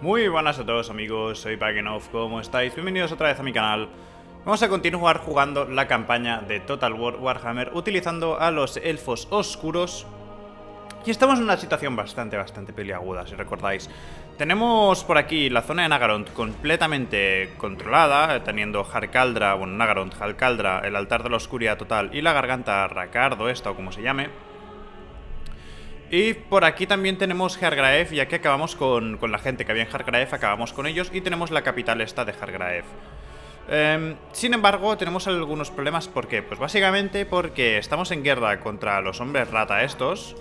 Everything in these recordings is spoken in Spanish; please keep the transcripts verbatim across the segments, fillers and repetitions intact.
Muy buenas a todos amigos, soy Pagenov, ¿cómo estáis? Bienvenidos otra vez a mi canal. Vamos a continuar jugando la campaña de Total War Warhammer utilizando a los elfos oscuros. Y estamos en una situación bastante, bastante peliaguda, si recordáis. Tenemos por aquí la zona de Naggarond completamente controlada, teniendo Harkaldra, bueno, Naggarond, Harkaldra, el altar de la oscuridad total y la garganta Rakardo, esta o como se llame. Y por aquí también tenemos Hargraev, ya que acabamos con, con la gente que había en Hargraev, acabamos con ellos y tenemos la capital esta de Hargraev. Eh, sin embargo, tenemos algunos problemas. ¿Por qué? Pues básicamente porque estamos en guerra contra los hombres rata estos,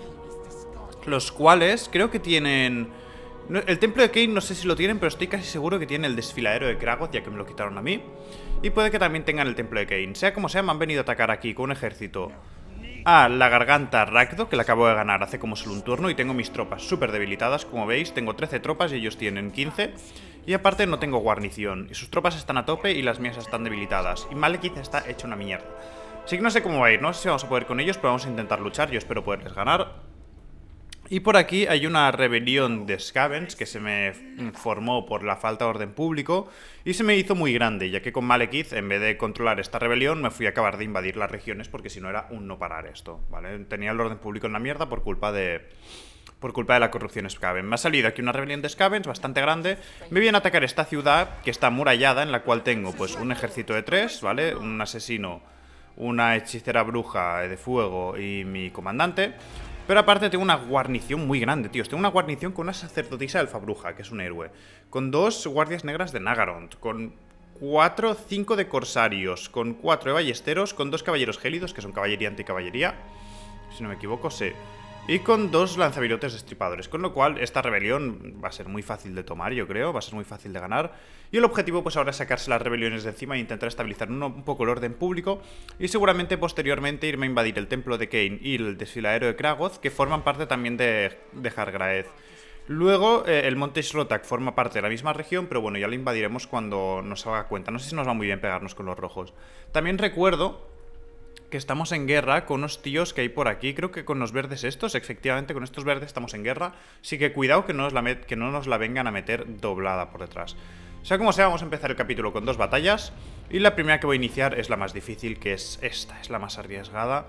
los cuales creo que tienen... El templo de Cain no sé si lo tienen, pero estoy casi seguro que tienen el desfiladero de Kragoth, ya que me lo quitaron a mí. Y puede que también tengan el templo de Cain. Sea como sea, me han venido a atacar aquí con un ejército a la garganta Rakdo, que la acabo de ganar hace como solo un turno. Y tengo mis tropas súper debilitadas, como veis. Tengo trece tropas y ellos tienen quince. Y aparte no tengo guarnición. Y sus tropas están a tope y las mías están debilitadas. Y Malekith está hecho una mierda. Así que no sé cómo va a ir, no sé si vamos a poder con ellos, pero vamos a intentar luchar. Yo espero poderles ganar. Y por aquí hay una rebelión de Scavens que se me formó por la falta de orden público y se me hizo muy grande, ya que con Malekith, en vez de controlar esta rebelión, me fui a acabar de invadir las regiones, porque si no era un no parar esto, ¿vale? Tenía el orden público en la mierda por culpa de... por culpa de la corrupción Skaven. Me ha salido aquí una rebelión de Scavens bastante grande. Me viene a atacar esta ciudad que está amurallada, en la cual tengo pues un ejército de tres, ¿vale? Un asesino, una hechicera bruja de fuego y mi comandante. Pero aparte tengo una guarnición muy grande, tíos. Tengo una guarnición con una sacerdotisa elfa bruja, que es un héroe. Con dos guardias negras de Naggarond. Con cuatro, cinco de corsarios. Con cuatro de ballesteros. Con dos caballeros gélidos, que son caballería anticaballería. Si no me equivoco, sí. Y con dos lanzavirotes destripadores. Con lo cual, esta rebelión va a ser muy fácil de tomar, yo creo. Va a ser muy fácil de ganar. Y el objetivo, pues ahora es sacarse las rebeliones de encima e intentar estabilizar un, un poco el orden público. Y seguramente, posteriormente, irme a invadir el templo de Cain y el desfiladero de Kragoth, que forman parte también de, de Hargraev. Luego, eh, el monte Shrotak forma parte de la misma región, pero bueno, ya lo invadiremos cuando nos haga cuenta. No sé si nos va muy bien pegarnos con los rojos. También recuerdo que estamos en guerra con unos tíos que hay por aquí. Creo que con los verdes estos, efectivamente, con estos verdes estamos en guerra. Así que cuidado que no nos la, met que no nos la vengan a meter doblada por detrás. Sea como sea, vamos a empezar el capítulo con dos batallas. Y la primera que voy a iniciar es la más difícil, que es esta, es la más arriesgada.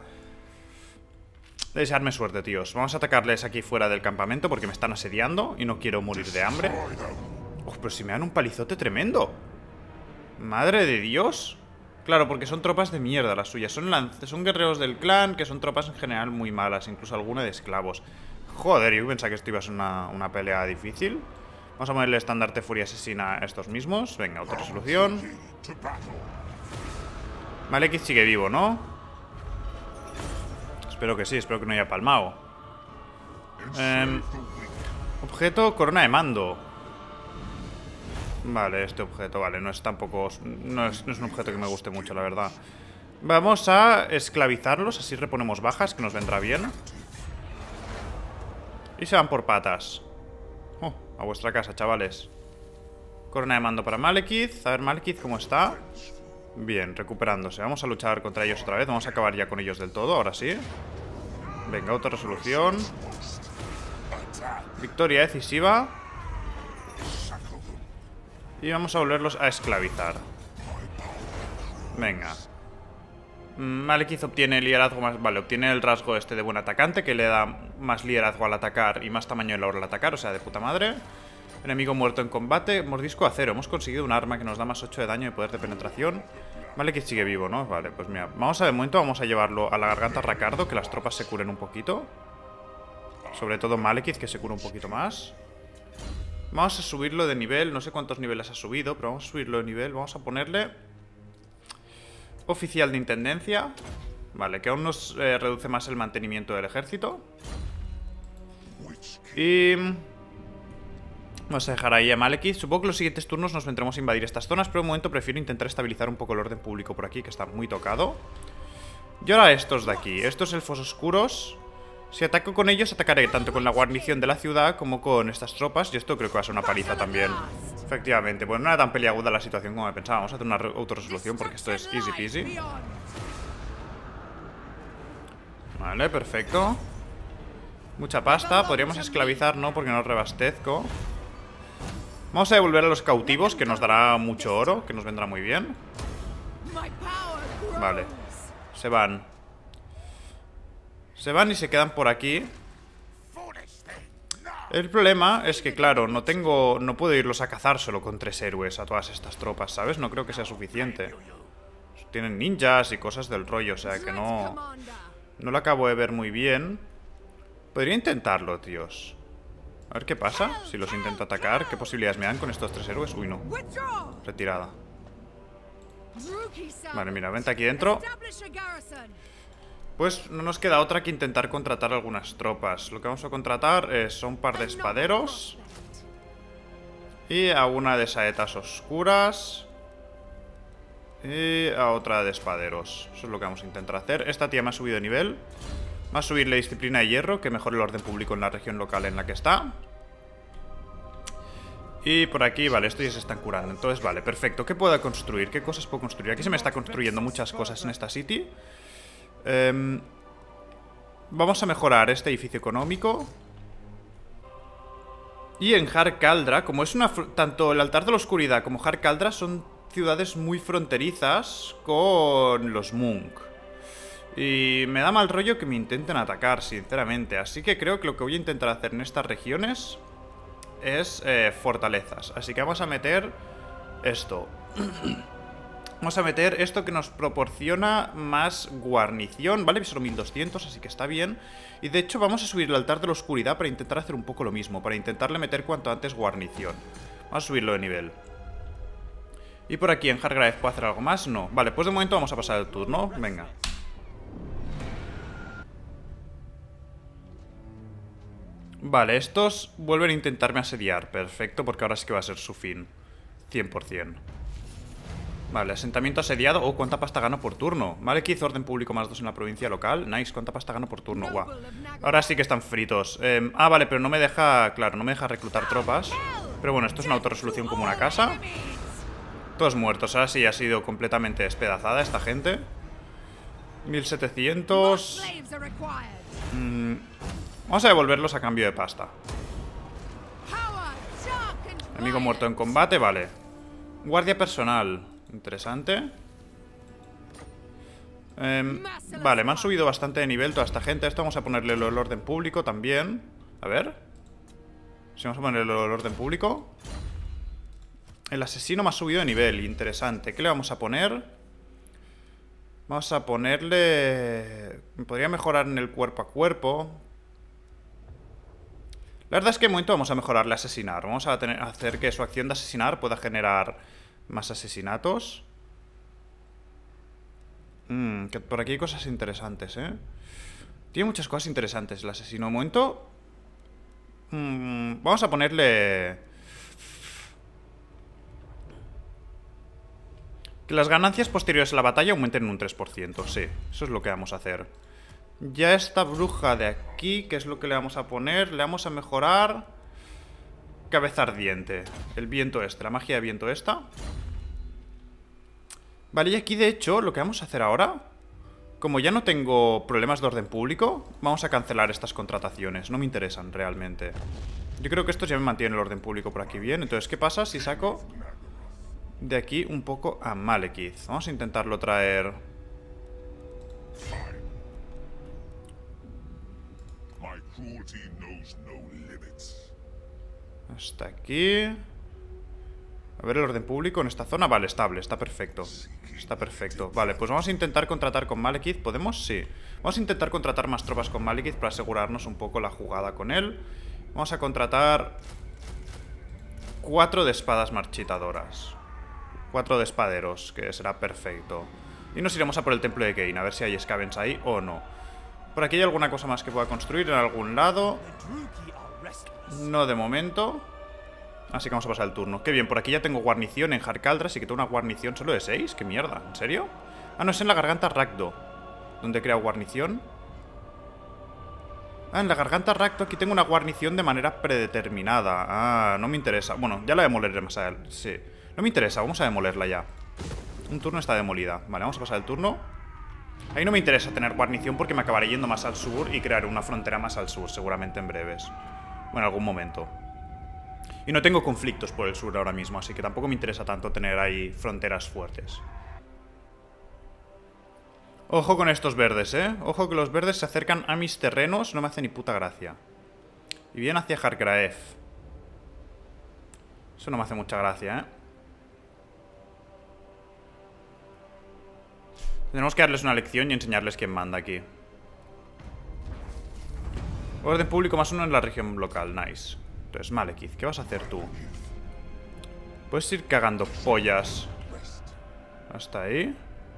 Deseadme suerte, tíos. Vamos a atacarles aquí fuera del campamento porque me están asediando y no quiero morir de hambre. Uf, pero si me dan un palizote tremendo. Madre de Dios. Claro, porque son tropas de mierda las suyas. Son, son guerreros del clan, que son tropas en general muy malas. Incluso alguna de esclavos. Joder, yo pensaba que esto iba a ser una, una pelea difícil. Vamos a ponerle estandarte furia asesina a estos mismos. Venga, autorresolución. Malekith sigue vivo, ¿no? Espero que sí, espero que no haya palmado. eh, Objeto, corona de mando. Vale, este objeto, vale, no es tampoco... No es, no es un objeto que me guste mucho, la verdad. Vamos a esclavizarlos, así reponemos bajas, que nos vendrá bien. Y se van por patas. Oh, a vuestra casa, chavales. Corona de mando para Malekith. A ver, Malekith, ¿cómo está? Bien, recuperándose. Vamos a luchar contra ellos otra vez. Vamos a acabar ya con ellos del todo, ahora sí. Venga, autorresolución. Victoria decisiva. Y vamos a volverlos a esclavizar. Venga. Malekith obtiene liderazgo más... Vale, obtiene el rasgo este de buen atacante, que le da más liderazgo al atacar y más tamaño en la hora al atacar, o sea, de puta madre. Enemigo muerto en combate. Mordisco a cero. Hemos conseguido un arma que nos da más ocho de daño y poder de penetración. Malekith sigue vivo, ¿no? Vale, pues mira. Vamos a, de momento, vamos a llevarlo a la garganta Rakardo, que las tropas se curen un poquito. Sobre todo Malekith, que se cura un poquito más. Vamos a subirlo de nivel, no sé cuántos niveles ha subido, pero vamos a subirlo de nivel. Vamos a ponerle oficial de intendencia. Vale, que aún nos eh, reduce más el mantenimiento del ejército. Y vamos a dejar ahí a Malekith. Supongo que los siguientes turnos nos vendremos a invadir estas zonas, pero de momento prefiero intentar estabilizar un poco el orden público por aquí, que está muy tocado. Y ahora estos de aquí, estos elfos oscuros. Si ataco con ellos, atacaré tanto con la guarnición de la ciudad como con estas tropas. Y esto creo que va a ser una paliza también. Efectivamente, pues no era tan peliaguda la situación como me pensaba. Vamos a hacer una autorresolución porque esto es easy peasy. Vale, perfecto. Mucha pasta, podríamos esclavizar, ¿no? Porque no rebastezco. Vamos a devolver a los cautivos, que nos dará mucho oro, que nos vendrá muy bien. Vale. Se van. Se van y se quedan por aquí. El problema es que, claro, no tengo... No puedo irlos a cazar solo con tres héroes a todas estas tropas, ¿sabes? No creo que sea suficiente. Tienen ninjas y cosas del rollo, o sea que no... No lo acabo de ver muy bien. Podría intentarlo, tíos. A ver qué pasa si los intento atacar. ¿Qué posibilidades me dan con estos tres héroes? Uy, no. Retirada. Vale, mira, vente aquí dentro. Pues no nos queda otra que intentar contratar algunas tropas. Lo que vamos a contratar es, son un par de espaderos y a una de saetas oscuras y a otra de espaderos. Eso es lo que vamos a intentar hacer. Esta tía me ha subido de nivel. Va a subirle disciplina de hierro, que mejore el orden público en la región local en la que está. Y por aquí, vale, estos ya se están curando. Entonces, vale, perfecto. ¿Qué puedo construir? ¿Qué cosas puedo construir? Aquí se me está construyendo muchas cosas en esta city. Um, vamos a mejorar este edificio económico. Y en Har Kaldra, como es una... Tanto el altar de la oscuridad como Har Kaldra son ciudades muy fronterizas con los Munk. Y me da mal rollo que me intenten atacar, sinceramente. Así que creo que lo que voy a intentar hacer en estas regiones es eh, fortalezas. Así que vamos a meter esto. Vamos a meter esto que nos proporciona más guarnición, ¿vale? Solo mil doscientos, así que está bien. Y de hecho vamos a subir el altar de la oscuridad para intentar hacer un poco lo mismo, para intentarle meter cuanto antes guarnición. Vamos a subirlo de nivel. ¿Y por aquí en Hargrave puedo hacer algo más? No. Vale, pues de momento vamos a pasar el turno. Venga. Vale, estos vuelven a intentarme asediar. Perfecto, porque ahora sí que va a ser su fin. cien por cien. Vale, asentamiento asediado. Oh, ¿cuánta pasta gano por turno? Vale, que hizo orden público más dos en la provincia local. Nice, ¿cuánta pasta gano por turno? Guau. Ahora sí que están fritos. eh, Ah, vale, pero no me deja... Claro, no me deja reclutar tropas. Pero bueno, esto es una autorresolución como una casa. Todos muertos. Ahora sí ha sido completamente despedazada esta gente. mil setecientos. mm, Vamos a devolverlos a cambio de pasta. Enemigo muerto en combate, vale. Guardia personal. Interesante. eh, Vale, me han subido bastante de nivel toda esta gente. Esto vamos a ponerle el orden público también. A ver. Si vamos a ponerle el orden público. El asesino me ha subido de nivel. Interesante. ¿Qué le vamos a poner? Vamos a ponerle... Me podría mejorar en el cuerpo a cuerpo. La verdad es que de momento vamos a mejorarle asesinar. Vamos a tener, a hacer que su acción de asesinar pueda generar más asesinatos. Mm, que por aquí hay cosas interesantes, ¿eh? Tiene muchas cosas interesantes el asesino. De momento... Mm, vamos a ponerle... Que las ganancias posteriores a la batalla aumenten en un tres por ciento. Sí, eso es lo que vamos a hacer. Ya esta bruja de aquí, ¿qué es lo que le vamos a poner? Le vamos a mejorar cabeza ardiente. El viento este, la magia de viento esta. Vale, y aquí de hecho lo que vamos a hacer ahora, como ya no tengo problemas de orden público, vamos a cancelar estas contrataciones. No me interesan realmente. Yo creo que estos ya me mantienen el orden público por aquí bien. Entonces, ¿qué pasa si saco de aquí un poco a Malekith? Vamos a intentarlo traer... Hasta aquí. A ver el orden público en esta zona. Vale, estable, está perfecto. Está perfecto. Vale, pues vamos a intentar contratar con Malekith. ¿Podemos? Sí. Vamos a intentar contratar más tropas con Malekith para asegurarnos un poco la jugada con él. Vamos a contratar cuatro de espadas marchitadoras. Cuatro de espaderos, que será perfecto. Y nos iremos a por el templo de Kain, a ver si hay scavens ahí o no. Por aquí hay alguna cosa más que pueda construir en algún lado. No de momento. Así que vamos a pasar el turno. Qué bien, por aquí ya tengo guarnición en Har Kaldra. Así que tengo una guarnición solo de seis. Qué mierda, ¿en serio? Ah, no, es en la garganta Rakdo donde he creado guarnición. Ah, en la garganta Rakdo aquí tengo una guarnición de manera predeterminada. Ah, no me interesa. Bueno, ya la demoleré más a él. Sí, no me interesa, vamos a demolerla ya. Un turno está demolida. Vale, vamos a pasar el turno. Ahí no me interesa tener guarnición porque me acabaré yendo más al sur y crear una frontera más al sur, seguramente en breves. O en algún momento. Y no tengo conflictos por el sur ahora mismo, así que tampoco me interesa tanto tener ahí fronteras fuertes. Ojo con estos verdes, ¿eh? Ojo que los verdes se acercan a mis terrenos, no me hace ni puta gracia. Y vienen hacia Hargraef. Eso no me hace mucha gracia, ¿eh? Tenemos que darles una lección y enseñarles quién manda aquí. Orden público más uno en la región local, nice. Entonces, Malekith, ¿qué vas a hacer tú? Puedes ir cagando pollas. Hasta ahí.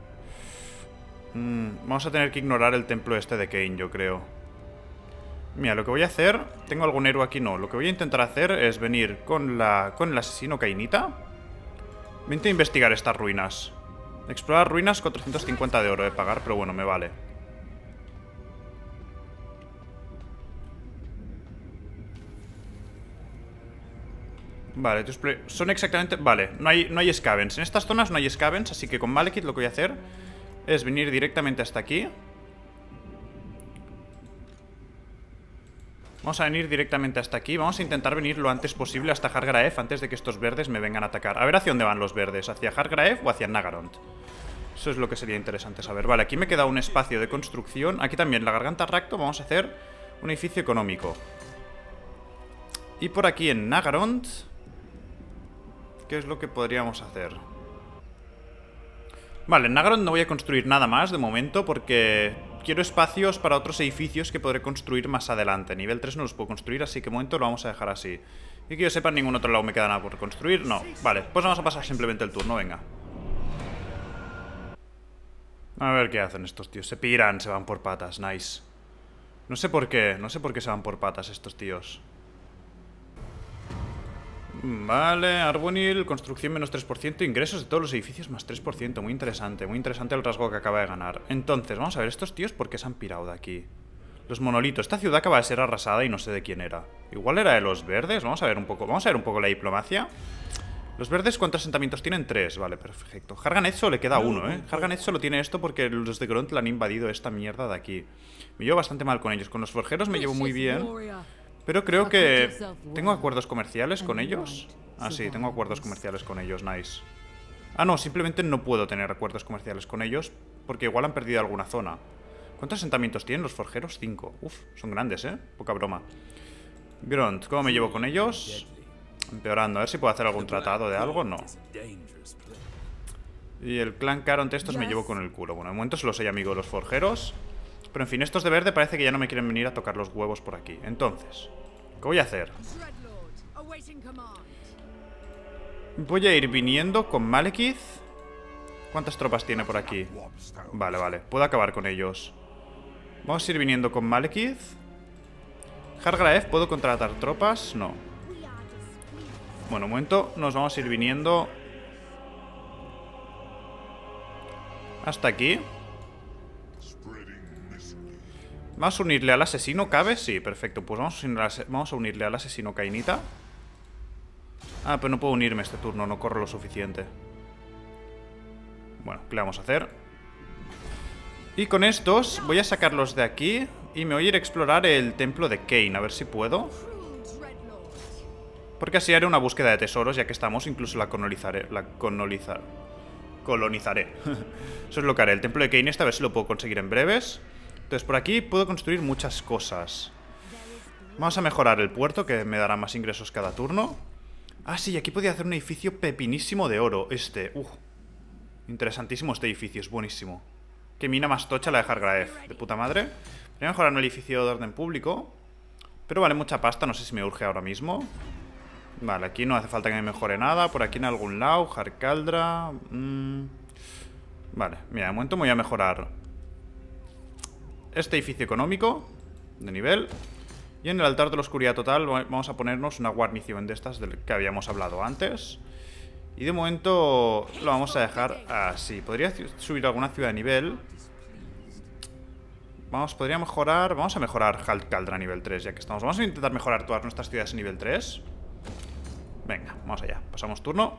Mm, vamos a tener que ignorar el templo este de Kain, yo creo. Mira, lo que voy a hacer... ¿Tengo algún héroe aquí? No. Lo que voy a intentar hacer es venir con la con el asesino Kainita. Vente a investigar estas ruinas. Explorar ruinas, cuatrocientos cincuenta de oro de pagar, pero bueno, me vale. Vale, son exactamente... Vale, no hay, no hay scavens. En estas zonas no hay scavens, así que con Malekith lo que voy a hacer es venir directamente hasta aquí. Vamos a venir directamente hasta aquí. Vamos a intentar venir lo antes posible hasta Hargraef antes de que estos verdes me vengan a atacar. A ver hacia dónde van los verdes, ¿hacia Hargraef o hacia Nagarond? Eso es lo que sería interesante saber. Vale, aquí me queda un espacio de construcción. Aquí también, la Garganta Racto, vamos a hacer un edificio económico. Y por aquí en Nagarond, ¿qué es lo que podríamos hacer? Vale, en Nagarond no voy a construir nada más de momento porque quiero espacios para otros edificios que podré construir más adelante. Nivel tres no los puedo construir, así que de momento lo vamos a dejar así. Y que yo sepa, en ningún otro lado me queda nada por construir. No, vale, pues vamos a pasar simplemente el turno, venga. A ver qué hacen estos tíos. Se piran, se van por patas, nice. No sé por qué, no sé por qué se van por patas estos tíos. Vale, Arbonil, construcción menos tres por ciento, ingresos de todos los edificios más tres por ciento. Muy interesante, muy interesante el rasgo que acaba de ganar. Entonces, vamos a ver, estos tíos, ¿por qué se han pirado de aquí? Los monolitos, esta ciudad acaba de ser arrasada y no sé de quién era. Igual era de los verdes, vamos a ver un poco, vamos a ver un poco la diplomacia. Los verdes, ¿cuántos asentamientos tienen? Tres, vale, perfecto. Harganeth solo le queda uno, ¿eh? Harganeth solo tiene esto porque los de Gront le han invadido esta mierda de aquí. Me llevo bastante mal con ellos, con los forjeros me llevo muy bien. Pero creo que... ¿Tengo acuerdos comerciales con ellos? Ah, sí, tengo acuerdos comerciales con ellos, nice. Ah, no, simplemente no puedo tener acuerdos comerciales con ellos porque igual han perdido alguna zona. ¿Cuántos asentamientos tienen los forjeros? Cinco. Uf, son grandes, ¿eh? Poca broma. Gront, ¿cómo me llevo con ellos? Empeorando, a ver si puedo hacer algún tratado de algo. No. Y el clan Caron de estos me llevo con el culo. Bueno, de momento solo soy amigo de los forjeros. Pero en fin, estos de verde parece que ya no me quieren venir a tocar los huevos por aquí. Entonces, ¿qué voy a hacer? Voy a ir viniendo con Malekith. ¿Cuántas tropas tiene por aquí? Vale, vale, puedo acabar con ellos. Vamos a ir viniendo con Malekith. Hargraef, ¿puedo contratar tropas? No. Bueno, un momento, nos vamos a ir viniendo hasta aquí. ¿Vamos a unirle al asesino? ¿Cabe? Sí, perfecto. Pues vamos a, unirle al, vamos a unirle al asesino Kainita. Ah, pero no puedo unirme este turno, no corro lo suficiente. Bueno, ¿qué le vamos a hacer? Y con estos voy a sacarlos de aquí y me voy a ir a explorar el templo de Kain, a ver si puedo. Porque así haré una búsqueda de tesoros, ya que estamos, incluso la colonizaré. La colonizar, colonizaré. Eso es lo que haré. El templo de Kain este, a ver si lo puedo conseguir en breves. Entonces por aquí puedo construir muchas cosas. Vamos a mejorar el puerto, que me dará más ingresos cada turno. Ah, sí, aquí podía hacer un edificio pepinísimo de oro. Este, uff. Interesantísimo este edificio, es buenísimo. Qué mina más tocha la de Hargraef, de puta madre. Voy a mejorar un edificio de orden público, pero vale mucha pasta, no sé si me urge ahora mismo. Vale, aquí no hace falta que me mejore nada. Por aquí en algún lado, Harkaldra. mmm. Vale, mira, de momento me voy a mejorar este edificio económico de nivel. Y en el altar de la oscuridad total vamos a ponernos una guarnición de estas del que habíamos hablado antes. Y de momento lo vamos a dejar así. Podría subir alguna ciudad de nivel. Vamos, podría mejorar... Vamos a mejorar Harkaldra a nivel tres, ya que estamos. Vamos a intentar mejorar todas nuestras ciudades a nivel tres. Venga, vamos allá. Pasamos turno.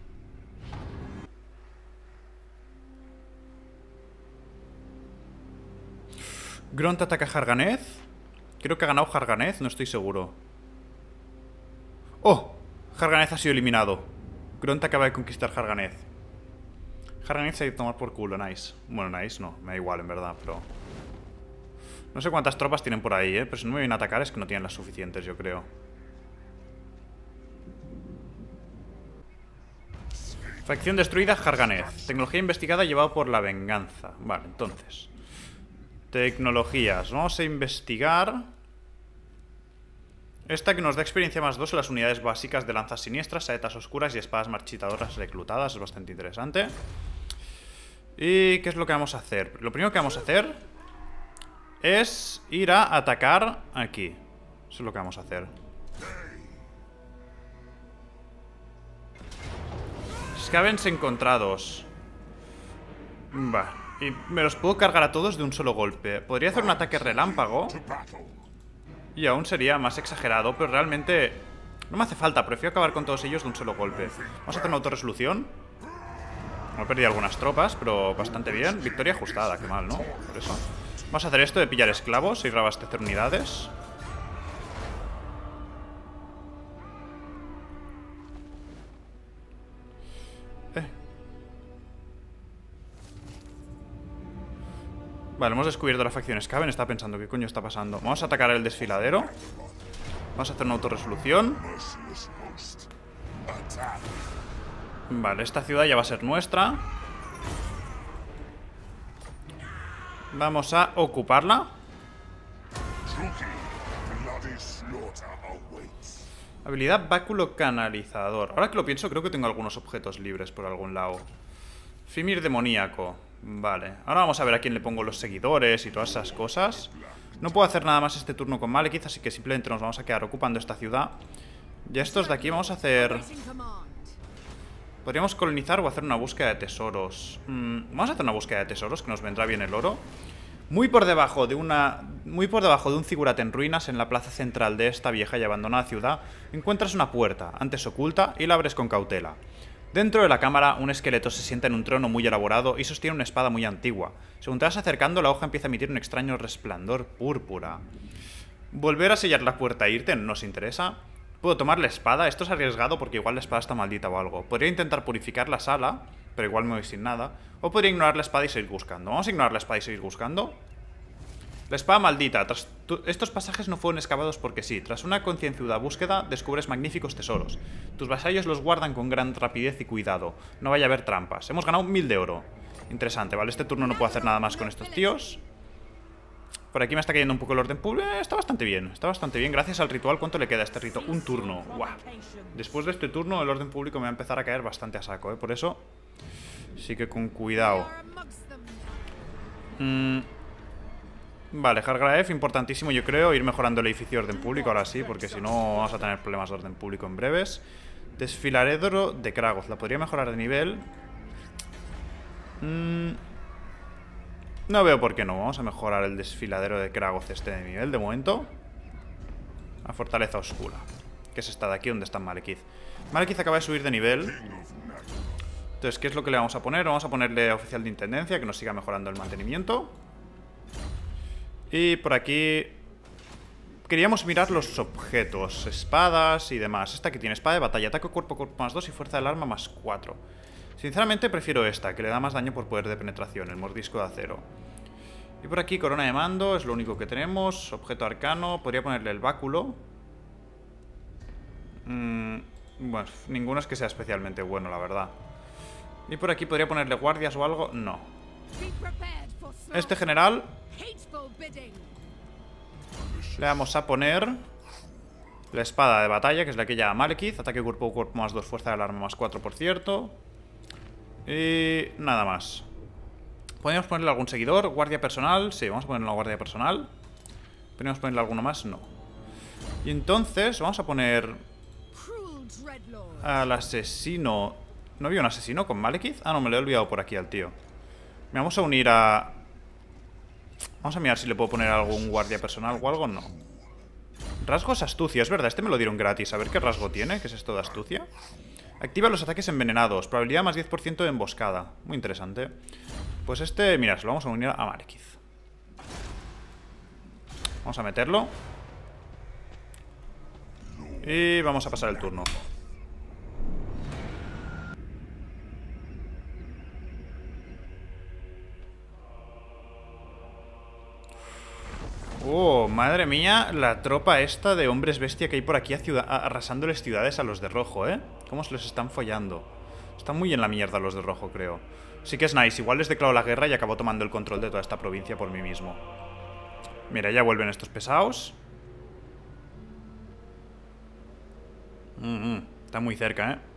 Gront ataca a Harganeth. Creo que ha ganado Harganeth, no estoy seguro. ¡Oh! Harganeth ha sido eliminado. Gront acaba de conquistar Harganeth. Harganeth se ha ido a tomar por culo, nice. Bueno, nice no, me da igual en verdad, pero... No sé cuántas tropas tienen por ahí, eh. Pero si no me vienen a atacar es que no tienen las suficientes, yo creo. Facción destruida, Harganeth. Tecnología investigada llevado por la venganza. Vale, entonces. Tecnologías. Vamos a investigar. Esta que nos da experiencia más dos en las unidades básicas de lanzas siniestras, saetas oscuras y espadas marchitadoras reclutadas. Es bastante interesante. ¿Y qué es lo que vamos a hacer? Lo primero que vamos a hacer es ir a atacar aquí. Eso es lo que vamos a hacer. Scavens encontrados. Va. Y me los puedo cargar a todos de un solo golpe. Podría hacer un ataque relámpago y aún sería más exagerado, pero realmente no me hace falta. Prefiero acabar con todos ellos de un solo golpe. Vamos a hacer una autorresolución. Me he perdido algunas tropas, pero bastante bien. Victoria ajustada, qué mal, ¿no? Por eso. Vamos a hacer esto de pillar esclavos y reabastecer unidades. Vale, hemos descubierto la facción Skaven. Estaba pensando, ¿qué coño está pasando? Vamos a atacar el desfiladero. Vamos a hacer una autorresolución. Vale, esta ciudad ya va a ser nuestra. Vamos a ocuparla. Habilidad báculo canalizador. Ahora que lo pienso, creo que tengo algunos objetos libres por algún lado. Fimir demoníaco. Vale, ahora vamos a ver a quién le pongo los seguidores y todas esas cosas. No puedo hacer nada más este turno con Malekith, así que simplemente nos vamos a quedar ocupando esta ciudad. Y a estos de aquí vamos a hacer... Podríamos colonizar o hacer una búsqueda de tesoros. mm, Vamos a hacer una búsqueda de tesoros, que nos vendrá bien el oro. Muy por debajo de una... Muy por debajo de un zigurat en ruinas, en la plaza central de esta vieja y abandonada ciudad, encuentras una puerta, antes oculta, y la abres con cautela. Dentro de la cámara, un esqueleto se sienta en un trono muy elaborado y sostiene una espada muy antigua. Según te vas acercando, la hoja empieza a emitir un extraño resplandor púrpura. ¿Volver a sellar la puerta e irte? ¿Nos interesa? ¿Puedo tomar la espada? Esto es arriesgado porque igual la espada está maldita o algo. Podría intentar purificar la sala, pero igual me voy sin nada. O podría ignorar la espada y seguir buscando. Vamos a ignorar la espada y seguir buscando. La espada maldita. Tras tu... Estos pasajes no fueron excavados porque sí. Tras una concienzuda búsqueda, descubres magníficos tesoros. Tus vasallos los guardan con gran rapidez y cuidado. No vaya a haber trampas. Hemos ganado mil de oro. Interesante, vale. Este turno no puedo hacer nada más con estos tíos. Por aquí me está cayendo un poco el orden público. Eh, está bastante bien, está bastante bien. Gracias al ritual, ¿cuánto le queda a este rito? Un turno. Guau. Después de este turno, el orden público me va a empezar a caer bastante a saco, ¿eh? Por eso, sí que con cuidado. Mmm... Vale, Hargraef, importantísimo yo creo, ir mejorando el edificio de orden público, ahora sí, porque si no vamos a tener problemas de orden público en breves. Desfiladero de Kragoth, la podría mejorar de nivel. mm, No veo por qué no, vamos a mejorar el desfiladero de Kragoth este de nivel, de momento. A Fortaleza Oscura, que es esta de aquí donde está Malekith. Malekith acaba de subir de nivel. Entonces, ¿qué es lo que le vamos a poner? Vamos a ponerle oficial de intendencia, que nos siga mejorando el mantenimiento. Y por aquí queríamos mirar los objetos, espadas y demás. Esta que tiene espada de batalla, ataque cuerpo a cuerpo más dos y fuerza del arma más cuatro. Sinceramente prefiero esta, que le da más daño por poder de penetración, el mordisco de acero. Y por aquí corona de mando, es lo único que tenemos. Objeto arcano, podría ponerle el báculo. mm, Bueno, ninguno es que sea especialmente bueno, la verdad. Y por aquí podría ponerle guardias o algo, no. Este general le vamos a poner la espada de batalla, que es la que llama Malekith. Ataque cuerpo a cuerpo más dos, fuerza del arma más cuatro, por cierto. Y nada más. ¿Podríamos ponerle algún seguidor? ¿Guardia personal? Sí, vamos a ponerle una guardia personal. ¿Podríamos ponerle alguno más? No. Y entonces vamos a poner al asesino. ¿No había un asesino con Malekith? Ah, no, me lo he olvidado por aquí al tío. Me vamos a unir a... Vamos a mirar si le puedo poner algún guardia personal o algo. No. Rasgos astucia, es verdad, este me lo dieron gratis. A ver qué rasgo tiene, ¿qué es esto de astucia? Activa los ataques envenenados, probabilidad más diez por ciento de emboscada. Muy interesante. Pues este, mira, se lo vamos a unir a Malekith. Vamos a meterlo. Y vamos a pasar el turno. Oh, madre mía, la tropa esta de hombres bestia que hay por aquí a ciudad arrasándoles ciudades a los de rojo, ¿eh? ¿Cómo se los están follando? Están muy en la mierda los de rojo, creo. Sí que es nice, igual les declaro la guerra y acabo tomando el control de toda esta provincia por mí mismo. Mira, ya vuelven estos pesados. Mm-hmm. Está muy cerca, ¿eh?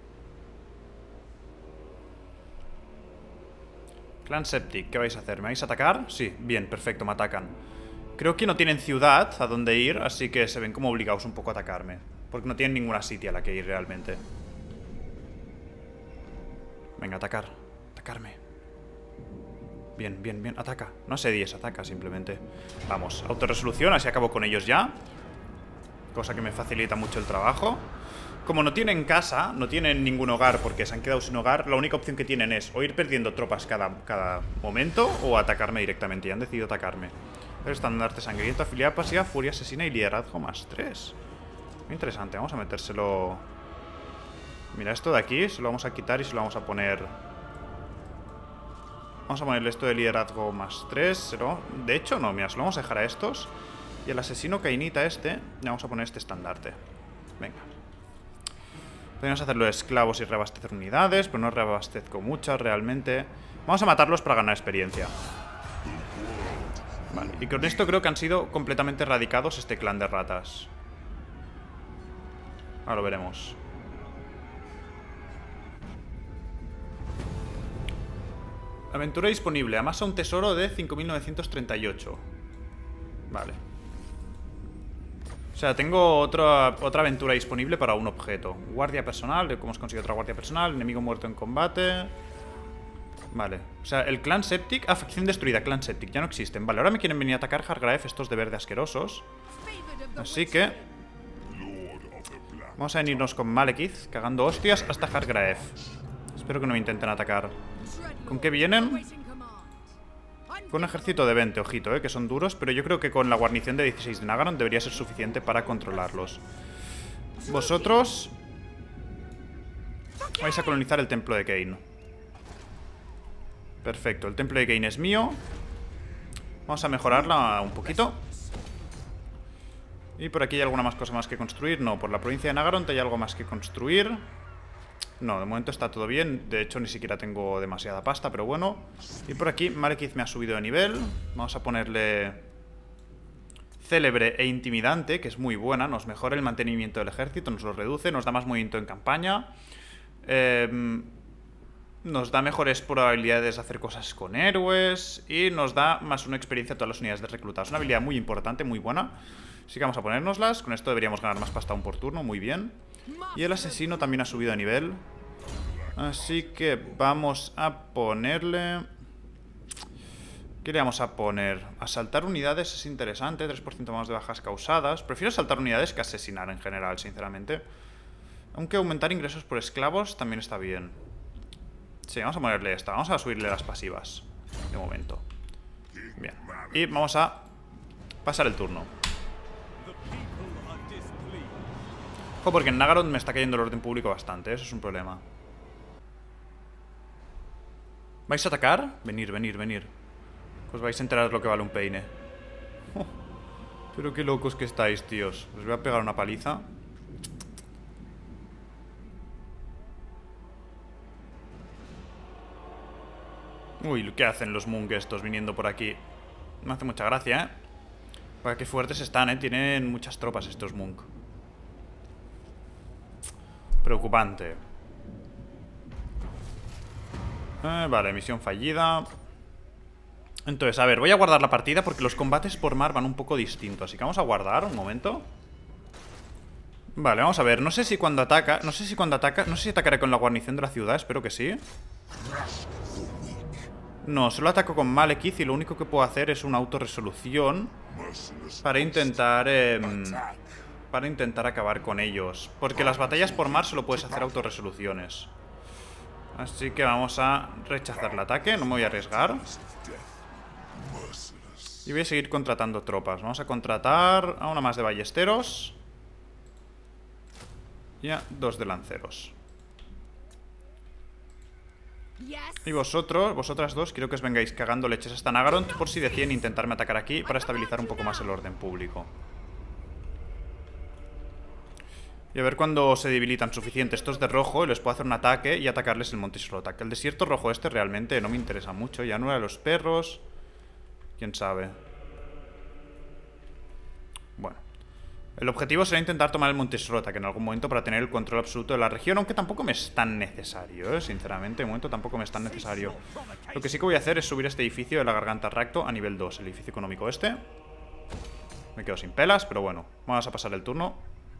Clan Septic, ¿qué vais a hacer? ¿Me vais a atacar? Sí, bien, perfecto, me atacan. Creo que no tienen ciudad a donde ir, así que se ven como obligados un poco a atacarme. Porque no tienen ninguna sitio a la que ir realmente. Venga, atacar. Atacarme. Bien, bien, bien, ataca. No asedies, ataca simplemente. Vamos, autorresolución, así acabo con ellos ya. Cosa que me facilita mucho el trabajo. Como no tienen casa, no tienen ningún hogar porque se han quedado sin hogar, la única opción que tienen es o ir perdiendo tropas cada, cada momento o atacarme directamente. Y han decidido atacarme. El estandarte sangriento, afiliada pasiva, furia asesina y liderazgo más tres. Muy interesante, vamos a metérselo. Mira, esto de aquí se lo vamos a quitar y se lo vamos a poner. Vamos a ponerle esto de liderazgo más tres. De hecho, no, mira, se lo vamos a dejar a estos. Y al asesino cainita este le vamos a poner este estandarte. Venga. Podemos hacerlo de esclavos y reabastecer unidades, pero no reabastezco muchas realmente. Vamos a matarlos para ganar experiencia. Vale, y con esto creo que han sido completamente erradicados este clan de ratas. Ahora lo veremos. Aventura disponible. Amasa un tesoro de cinco mil novecientos treinta y ocho. Vale. O sea, tengo otra, otra aventura disponible para un objeto. Guardia personal. ¿Cómo hemos conseguido otra guardia personal? Enemigo muerto en combate. Vale. O sea, el clan Septic... Ah, facción destruida. Clan Septic. Ya no existen. Vale, ahora me quieren venir a atacar Hargraef, estos de verde asquerosos. Así que... vamos a venirnos con Malekith, cagando hostias hasta Hargraef. Espero que no me intenten atacar. ¿Con qué vienen? Con un ejército de veinte, ojito, eh, que son duros, pero yo creo que con la guarnición de dieciséis de Nagaron debería ser suficiente para controlarlos. Vosotros vais a colonizar el templo de Kain. Perfecto, el templo de Kain es mío. Vamos a mejorarla un poquito. Y por aquí hay alguna más cosa más que construir. No, por la provincia de Nagaron hay algo más que construir. No, de momento está todo bien. De hecho, ni siquiera tengo demasiada pasta, pero bueno. Y por aquí, Malekith me ha subido de nivel. Vamos a ponerle célebre e intimidante, que es muy buena. Nos mejora el mantenimiento del ejército, nos lo reduce, nos da más movimiento en campaña. Eh, nos da mejores probabilidades de hacer cosas con héroes. Y nos da más una experiencia a todas las unidades de reclutas. Es una habilidad muy importante, muy buena. Así que vamos a ponérnoslas. Con esto deberíamos ganar más pasta aún por turno, muy bien. Y el asesino también ha subido de nivel. Así que vamos a ponerle... ¿qué le vamos a poner? Asaltar unidades es interesante. tres por ciento más de bajas causadas. Prefiero asaltar unidades que asesinar en general, sinceramente. Aunque aumentar ingresos por esclavos también está bien. Sí, vamos a ponerle esta. Vamos a subirle las pasivas. De momento. Bien. Y vamos a pasar el turno. Ojo, porque en Nagaron me está cayendo el orden público bastante. Eso es un problema. ¿Vais a atacar? Venir, venir, venir. Pues vais a enterar lo que vale un peine. Oh, pero qué locos que estáis, tíos. Os voy a pegar una paliza. Uy, ¿qué hacen los Munk estos viniendo por aquí? Me hace mucha gracia, ¿eh? Para qué fuertes están, ¿eh? Tienen muchas tropas estos Munk. Preocupante. eh, Vale, misión fallida. Entonces, a ver, voy a guardar la partida porque los combates por mar van un poco distintos. Así que vamos a guardar un momento. Vale, vamos a ver, no sé si cuando ataca No sé si cuando ataca, no sé si atacaré con la guarnición de la ciudad. Espero que sí. No, solo ataco con Malekith y lo único que puedo hacer es una autorresolución Para intentar... Eh, para intentar acabar con ellos. Porque las batallas por mar solo puedes hacer autorresoluciones. Así que vamos a rechazar el ataque. No me voy a arriesgar. Y voy a seguir contratando tropas. Vamos a contratar a una más de ballesteros. Y a dos de lanceros. Y vosotros, vosotras dos, quiero que os vengáis cagando leches hasta Nagaroth por si deciden intentarme atacar aquí para estabilizar un poco más el orden público. Y a ver cuando se debilitan suficiente estos de rojo y les puedo hacer un ataque y atacarles el Monte Srota. Que el desierto rojo este realmente no me interesa mucho. Ya no era los perros. Quién sabe. Bueno. El objetivo será intentar tomar el Monte Srota, que en algún momento para tener el control absoluto de la región, aunque tampoco me es tan necesario, ¿eh? Sinceramente, de momento tampoco me es tan necesario. Lo que sí que voy a hacer es subir este edificio de la Garganta Racto a nivel dos, el edificio económico este. Me quedo sin pelas, pero bueno, vamos a pasar el turno.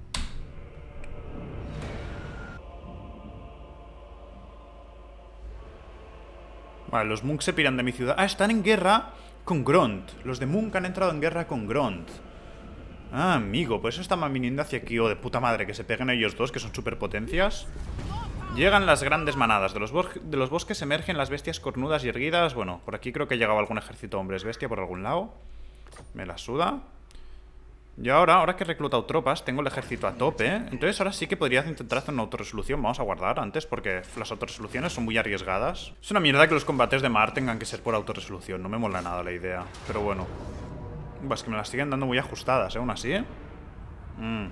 Vale, los Munk se piran de mi ciudad. Ah, están en guerra con Grond. Los de Munk han entrado en guerra con Grond. Ah, amigo, por eso están viniendo hacia aquí. Oh, de puta madre, que se peguen ellos dos, que son superpotencias. Llegan las grandes manadas. De los, de los bosques emergen las bestias cornudas y erguidas. Bueno, por aquí creo que ha llegado algún ejército de hombres bestia por algún lado. Me la suda. Y ahora, ahora que he reclutado tropas, tengo el ejército a tope, ¿eh? Entonces ahora sí que podría intentar hacer una autorresolución. Vamos a guardar antes porque las autorresoluciones son muy arriesgadas. Es una mierda que los combates de mar tengan que ser por autorresolución. No me mola nada la idea. Pero bueno. Pues que me las siguen dando muy ajustadas, ¿eh? Aún así. Mm.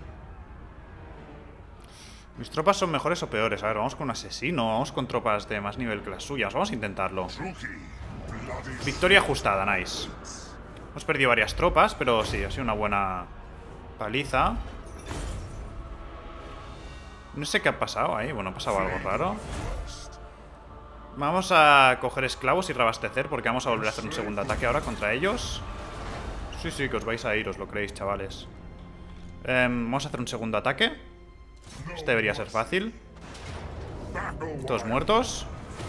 ¿Mis tropas son mejores o peores? A ver, vamos con un asesino. Vamos con tropas de más nivel que las suyas. Vamos a intentarlo. Victoria ajustada, nice. Hemos perdido varias tropas, pero sí, ha sido una buena paliza. No sé qué ha pasado ahí. Bueno, ha pasado algo raro. Vamos a coger esclavos y reabastecer, porque vamos a volver a hacer un segundo ataque ahora contra ellos. Sí, sí, que os vais a ir, os lo creéis, chavales. eh, Vamos a hacer un segundo ataque. Este debería ser fácil. Todos muertos.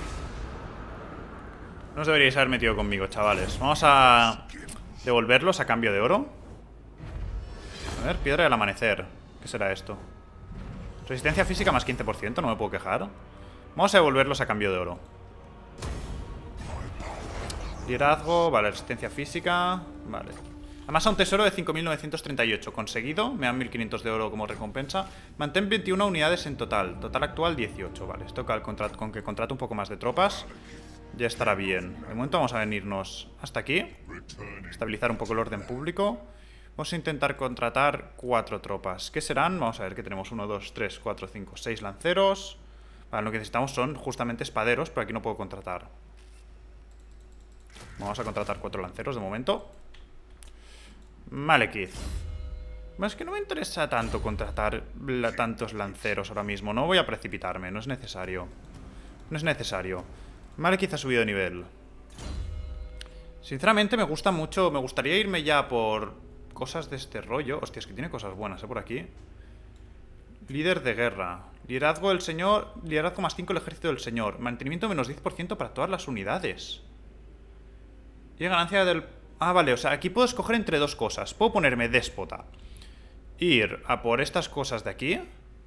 No os deberíais haber metido conmigo, chavales. Vamos a devolverlos a cambio de oro. A ver, piedra del amanecer. ¿Qué será esto? Resistencia física más quince por ciento, no me puedo quejar. Vamos a devolverlos a cambio de oro. Liderazgo, vale, resistencia física. Vale. Además a un tesoro de cinco mil novecientos treinta y ocho. Conseguido, me dan mil quinientos de oro como recompensa. Mantén veintiuna unidades en total. Total actual dieciocho, vale. Esto con que contrate un poco más de tropas ya estará bien. De momento vamos a venirnos hasta aquí. Estabilizar un poco el orden público. Vamos a intentar contratar cuatro tropas. ¿Qué serán? Vamos a ver que tenemos uno, dos, tres, cuatro, cinco, seis lanceros. Vale, lo que necesitamos son justamente espaderos, pero aquí no puedo contratar. Vamos a contratar cuatro lanceros de momento. Malekith. Es que no me interesa tanto contratar la, tantos lanceros ahora mismo. No voy a precipitarme, no es necesario. No es necesario. Malekith ha subido de nivel. Sinceramente me gusta mucho. Me gustaría irme ya por cosas de este rollo. Hostia, es que tiene cosas buenas, ¿eh? Por aquí. Líder de guerra. Liderazgo del señor. Liderazgo más cinco el ejército del señor. Mantenimiento menos diez por ciento para todas las unidades. Y ganancia del... Ah, vale, o sea, aquí puedo escoger entre dos cosas. Puedo ponerme déspota. Ir a por estas cosas de aquí.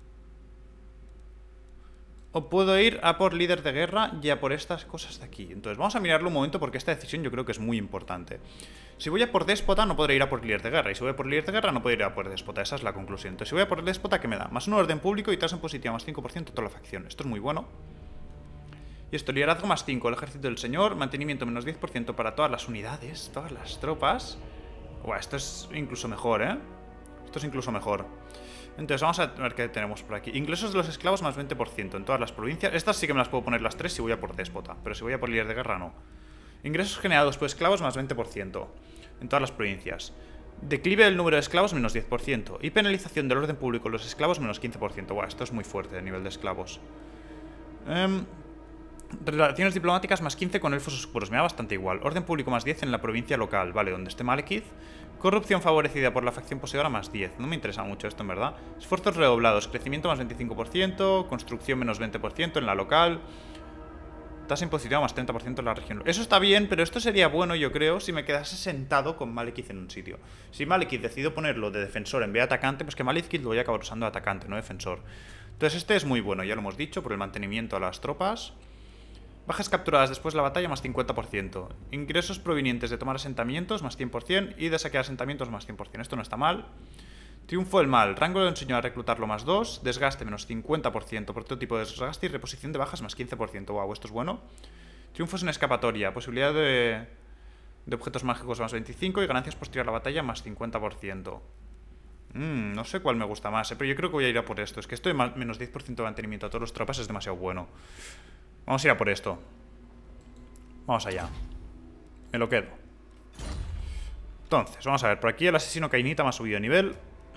O puedo ir a por líder de guerra y a por estas cosas de aquí. Entonces vamos a mirarlo un momento porque esta decisión yo creo que es muy importante. Si voy a por déspota no podré ir a por líder de guerra. Y si voy a por líder de guerra no podré ir a por déspota. Esa es la conclusión. Entonces si voy a por déspota, ¿qué me da? Más un orden público y tasa en positiva más cinco por ciento toda la facción. Esto es muy bueno. Y esto, liderazgo más cinco, el ejército del señor. Mantenimiento menos diez por ciento para todas las unidades, todas las tropas. Buah, esto es incluso mejor, ¿eh? Esto es incluso mejor. Entonces vamos a ver qué tenemos por aquí. Ingresos de los esclavos más veinte por ciento en todas las provincias. Estas sí que me las puedo poner las tres si voy a por déspota. Pero si voy a por líder de guerra, no. Ingresos generados por esclavos más veinte por ciento en todas las provincias. Declive del número de esclavos menos diez por ciento. Y penalización del orden público de los esclavos menos quince por ciento. Buah, esto es muy fuerte a nivel de esclavos. Eh... Relaciones diplomáticas más quince con elfos oscuros. Me da bastante igual. Orden público más diez en la provincia local. Vale, donde esté Malekith. Corrupción favorecida por la facción poseedora más diez. No me interesa mucho esto, en verdad. Esfuerzos redoblados. Crecimiento más veinticinco por ciento. Construcción menos veinte por ciento en la local. Tasa impositiva más treinta por ciento en la región. Eso está bien, pero esto sería bueno, yo creo, si me quedase sentado con Malekith en un sitio. Si Malekith decido ponerlo de defensor en vez de atacante, pues que Malekith lo voy a acabar usando de atacante, no defensor. Entonces este es muy bueno, ya lo hemos dicho, por el mantenimiento a las tropas. Bajas capturadas después de la batalla más cincuenta por ciento. Ingresos provenientes de tomar asentamientos más cien por ciento. Y de saquear asentamientos más cien por ciento. Esto no está mal. Triunfo del mal. Rango le enseñó a reclutarlo más dos. Desgaste menos cincuenta por ciento. Por todo tipo de desgaste. Y reposición de bajas más quince por ciento. Wow, esto es bueno. Triunfos en escapatoria. Posibilidad de, de objetos mágicos más veinticinco. Y ganancias posterior a la batalla más cincuenta por ciento. Mm, no sé cuál me gusta más, eh, pero yo creo que voy a ir a por esto. Es que esto de menos diez por ciento de mantenimiento a todos los tropas es demasiado bueno. Vamos a ir a por esto. Vamos allá. Me lo quedo. Entonces, vamos a ver. Por aquí el asesino Cainita me ha subido de nivel.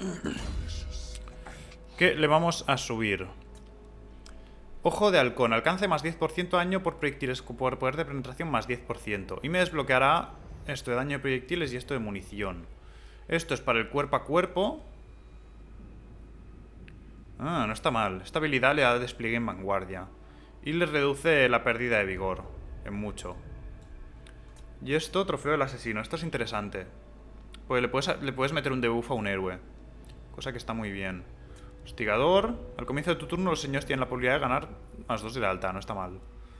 ¿Qué le vamos a subir? Ojo de halcón. Alcance más diez por ciento daño por proyectiles. Por poder de penetración más diez por ciento. Y me desbloqueará esto de daño de proyectiles y esto de munición. Esto es para el cuerpo a cuerpo. Ah, no está mal. Esta habilidad le da despliegue en vanguardia. Y le reduce la pérdida de vigor. En mucho. Y esto, trofeo del asesino. Esto es interesante. Porque le puedes, le puedes meter un debuff a un héroe. Cosa que está muy bien. Hostigador. Al comienzo de tu turno los señores tienen la posibilidad de ganar más dos de lealtad. No está mal.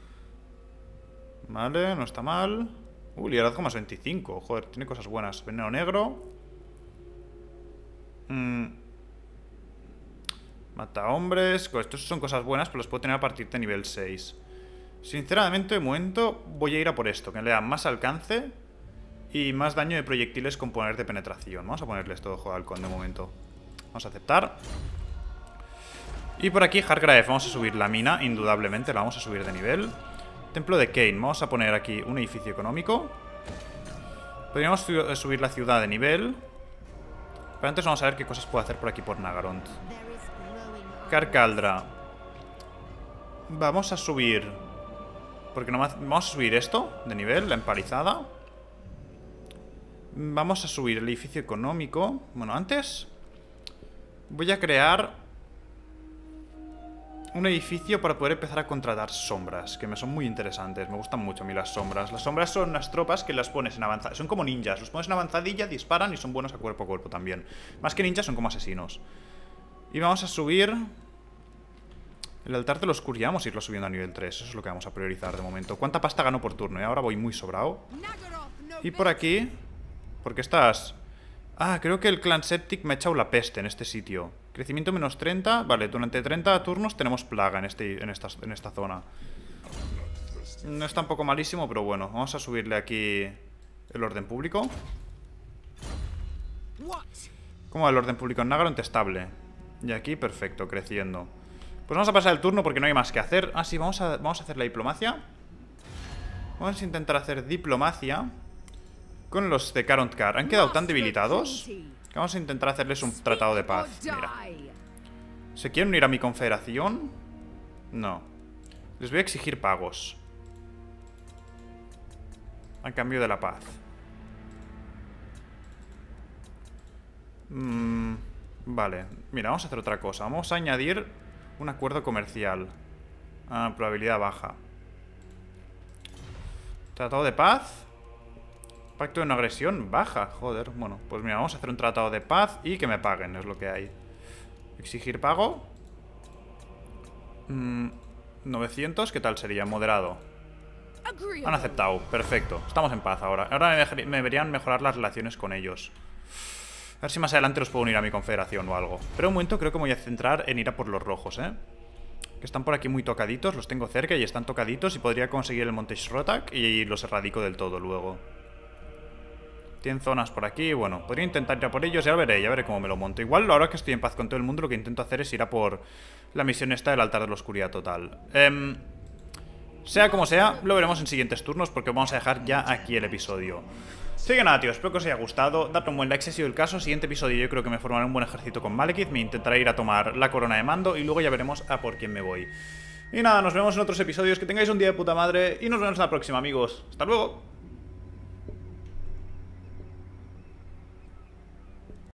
Vale, no está mal. Uh, liderazgo más veinticinco. Joder, tiene cosas buenas. Veneno negro. Mm. Mata hombres. Estos son cosas buenas, pero los puedo tener a partir de nivel seis. Sinceramente, de momento voy a ir a por esto, que le da más alcance y más daño de proyectiles con poner de penetración. Vamos a ponerle esto de ojo de halcón de momento. Vamos a aceptar. Y por aquí Hargrave, vamos a subir la mina, indudablemente la vamos a subir de nivel. Templo de Kane, vamos a poner aquí un edificio económico. Podríamos subir la ciudad de nivel. Pero antes vamos a ver qué cosas puedo hacer por aquí por Nagarond. Carcaldra. Vamos a subir... Porque no vamos a subir esto de nivel, la empalizada. Vamos a subir el edificio económico. Bueno, antes voy a crear un edificio para poder empezar a contratar sombras, que me son muy interesantes. Me gustan mucho a mí las sombras. Las sombras son unas tropas que las pones en avanzada. Son como ninjas, los pones en avanzadilla, disparan y son buenos a cuerpo a cuerpo también. Más que ninjas, son como asesinos. Y vamos a subir... El altar de la oscuridad, vamos a irlo subiendo a nivel tres. Eso es lo que vamos a priorizar de momento. ¿Cuánta pasta gano por turno? Y ahora voy muy sobrado. Y por aquí... Porque estás... Ah, creo que el clan Septic me ha echado la peste en este sitio. Crecimiento menos treinta. Vale, durante treinta turnos tenemos plaga en, este, en, esta, en esta zona. No es tampoco malísimo, pero bueno. Vamos a subirle aquí el orden público. ¿Cómo va el orden público en Nagarond? Estable. Y aquí, perfecto, creciendo. Pues vamos a pasar el turno porque no hay más que hacer. Ah, sí, vamos a, vamos a hacer la diplomacia. Vamos a intentar hacer diplomacia con los de Karontkar. Han quedado tan debilitados que vamos a intentar hacerles un tratado de paz. Mira. ¿Se quieren unir a mi confederación? No. Les voy a exigir pagos a cambio de la paz. Mm, vale. Mira, vamos a hacer otra cosa. Vamos a añadir un acuerdo comercial. Ah, probabilidad baja. Tratado de paz. Pacto de no agresión, baja. Joder, bueno, pues mira, vamos a hacer un tratado de paz y que me paguen, es lo que hay. Exigir pago. mm, novecientos, ¿qué tal sería? Moderado. Han aceptado, perfecto. Estamos en paz ahora. Ahora me, me deberían mejorar las relaciones con ellos. A ver si más adelante los puedo unir a mi confederación o algo. Pero un momento creo que me voy a centrar en ir a por los rojos, ¿eh? Que están por aquí muy tocaditos, los tengo cerca y están tocaditos. Y podría conseguir el Monte Shrotak y los erradico del todo luego. Tienen zonas por aquí, bueno, podría intentar ir a por ellos. Ya veré, ya veré cómo me lo monto. Igual ahora que estoy en paz con todo el mundo, lo que intento hacer es ir a por la misión esta del altar de la oscuridad total. eh, Sea como sea, lo veremos en siguientes turnos, porque vamos a dejar ya aquí el episodio. Así que nada, tío, espero que os haya gustado. Dadle un buen like si ha sido el caso. Siguiente episodio yo creo que me formaré un buen ejército con Malekith. Me intentaré ir a tomar la corona de mando y luego ya veremos a por quién me voy. Y nada, nos vemos en otros episodios. Que tengáis un día de puta madre y nos vemos en la próxima, amigos. Hasta luego.